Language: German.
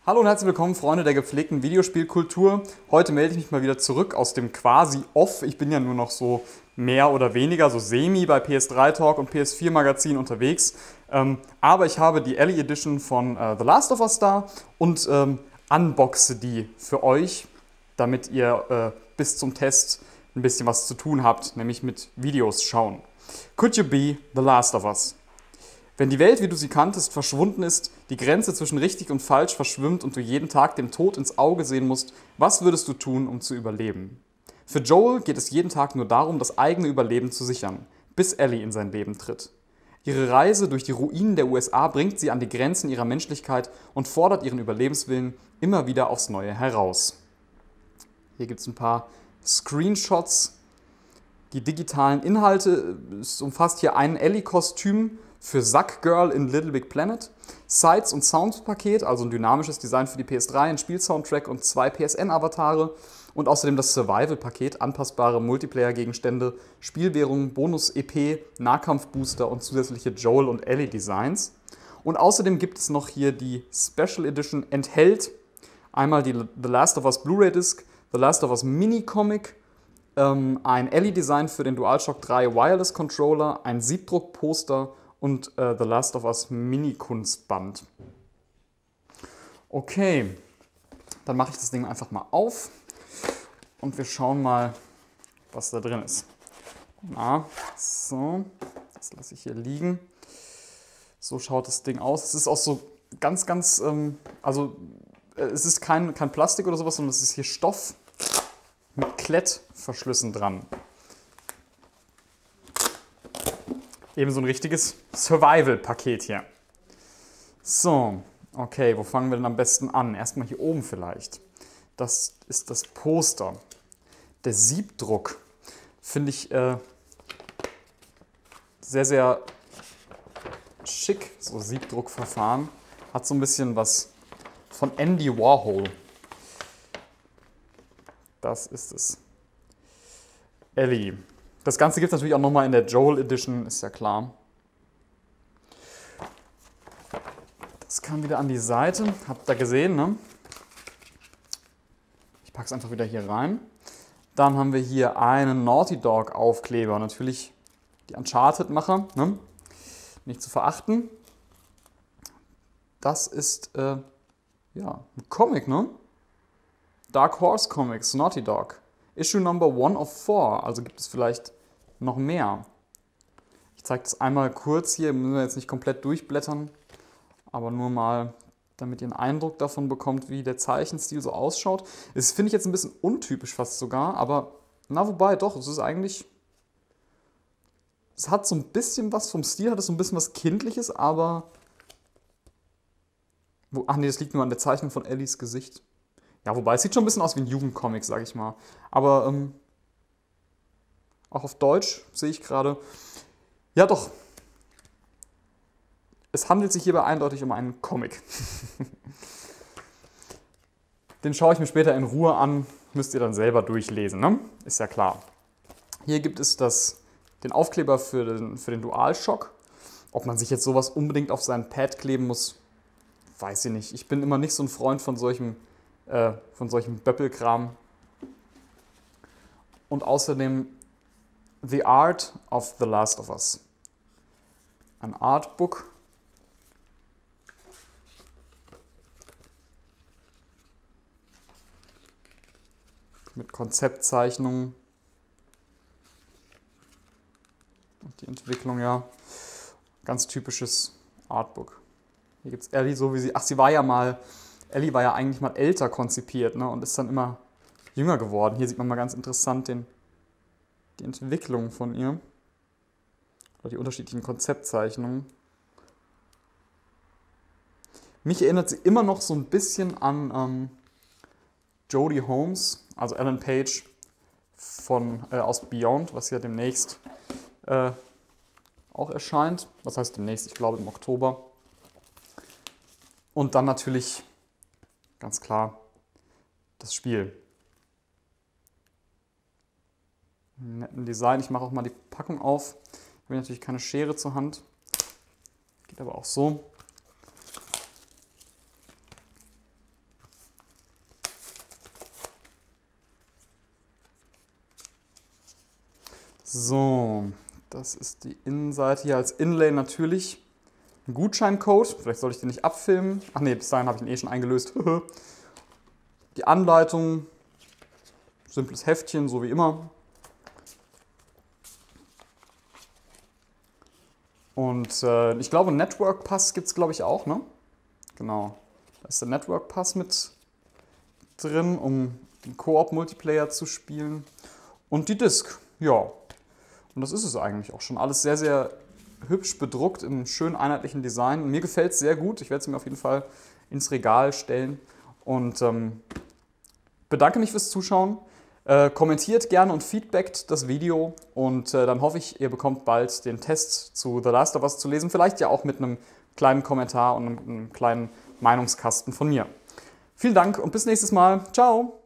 Hallo und herzlich willkommen, Freunde der gepflegten Videospielkultur. Heute melde ich mich mal wieder zurück aus dem quasi Off. Ich bin ja nur noch so mehr oder weniger, so semi bei PS3 Talk und PS4 Magazin unterwegs. Aber ich habe die Ellie Edition von The Last of Us da und unboxe die für euch, damit ihr bis zum Test ein bisschen was zu tun habt, nämlich mit Videos schauen. Could you be The Last of Us? Wenn die Welt, wie du sie kanntest, verschwunden ist, die Grenze zwischen richtig und falsch verschwimmt und du jeden Tag dem Tod ins Auge sehen musst, was würdest du tun, um zu überleben? Für Joel geht es jeden Tag nur darum, das eigene Überleben zu sichern, bis Ellie in sein Leben tritt. Ihre Reise durch die Ruinen der USA bringt sie an die Grenzen ihrer Menschlichkeit und fordert ihren Überlebenswillen immer wieder aufs Neue heraus. Hier gibt es ein paar Screenshots. Die digitalen Inhalte, es umfasst hier ein Ellie-Kostüm für Zack Girl in Little Big Planet, Sights- und Sounds-Paket, also ein dynamisches Design für die PS3, ein Spielsoundtrack und 2 PSN-Avatare und außerdem das Survival-Paket, anpassbare Multiplayer-Gegenstände, Spielwährungen, Bonus-EP, Nahkampf-Booster und zusätzliche Joel- und Ellie-Designs. Und außerdem gibt es noch hier die Special Edition, enthält einmal die The Last of Us Blu-ray-Disc, The Last of Us Mini-Comic, ein Ellie-Design für den DualShock 3 Wireless Controller, ein Siebdruck-Poster und The Last of Us Mini-Kunstband. Okay, dann mache ich das Ding einfach mal auf und wir schauen mal, was da drin ist. Na, so, das lasse ich hier liegen. So schaut das Ding aus. Es ist auch so ganz, also es ist kein Plastik oder sowas, sondern es ist hier Stoff mit Klettverschlüssen dran. Eben so ein richtiges Survival-Paket hier. So, okay, wo fangen wir denn am besten an? Erstmal hier oben vielleicht. Das ist das Poster. Der Siebdruck finde ich sehr, sehr schick, so Siebdruckverfahren. Hat so ein bisschen was von Andy Warhol. Das ist es. Ellie. Das Ganze gibt es natürlich auch nochmal in der Joel Edition, ist ja klar. Das kann wieder an die Seite. Habt ihr gesehen, ne? Ich packe es einfach wieder hier rein. Dann haben wir hier einen Naughty Dog Aufkleber. Natürlich die Uncharted-Macher, ne? Nicht zu verachten. Das ist ja, ein Comic, ne? Dark Horse Comics, Naughty Dog. Issue Number 1 of 4, also gibt es vielleicht noch mehr. Ich zeige das einmal kurz hier, müssen wir jetzt nicht komplett durchblättern, aber nur mal, damit ihr einen Eindruck davon bekommt, wie der Zeichenstil so ausschaut. Das finde ich jetzt ein bisschen untypisch fast sogar, aber na wobei, doch, es ist eigentlich, es hat so ein bisschen was vom Stil, hat es so ein bisschen was Kindliches, aber, ach nee, das liegt nur an der Zeichnung von Ellies Gesicht. Ja, wobei, es sieht schon ein bisschen aus wie ein Jugendcomic, sag ich mal. Aber auch auf Deutsch sehe ich gerade. Ja, doch. Es handelt sich hierbei eindeutig um einen Comic. Den schaue ich mir später in Ruhe an. Müsst ihr dann selber durchlesen, ne? Ist ja klar. Hier gibt es den Aufkleber für den DualShock. Ob man sich jetzt sowas unbedingt auf seinen Pad kleben muss, weiß ich nicht. Ich bin immer nicht so ein Freund von solchem Böppelkram. Und außerdem The Art of The Last of Us. Ein Artbook. Mit Konzeptzeichnungen. Und die Entwicklung, ja. Ganz typisches Artbook. Hier gibt es Ellie so wie sie. Ach, Ellie war ja eigentlich mal älter konzipiert, ne, und ist dann immer jünger geworden. Hier sieht man mal ganz interessant die Entwicklung von ihr. Oder die unterschiedlichen Konzeptzeichnungen. Mich erinnert sie immer noch so ein bisschen an Jodie Holmes, also Ellen Page aus Beyond, was ja demnächst auch erscheint. Was heißt demnächst? Ich glaube im Oktober. Und dann natürlich ganz klar das Spiel. Netten Design. Ich mache auch mal die Packung auf. Ich habe natürlich keine Schere zur Hand. Geht aber auch so. So, das ist die Innenseite hier als Inlay natürlich. Ein Gutscheincode, vielleicht soll ich den nicht abfilmen. Ach nee, bis dahin habe ich ihn eh schon eingelöst. Die Anleitung, simples Heftchen, so wie immer. Und ich glaube, Network Pass gibt es, glaube ich, auch, ne? Genau. Da ist der Network Pass mit drin, um den Koop-Multiplayer zu spielen. Und die Disc, ja. Und das ist es eigentlich auch schon. Alles sehr, sehr hübsch bedruckt, im schönen einheitlichen Design. Mir gefällt es sehr gut. Ich werde es mir auf jeden Fall ins Regal stellen. Und bedanke mich fürs Zuschauen. Kommentiert gerne und feedbackt das Video und dann hoffe ich, ihr bekommt bald den Test zu The Last of Us zu lesen. Vielleicht ja auch mit einem kleinen Kommentar und einem kleinen Meinungskasten von mir. Vielen Dank und bis nächstes Mal. Ciao!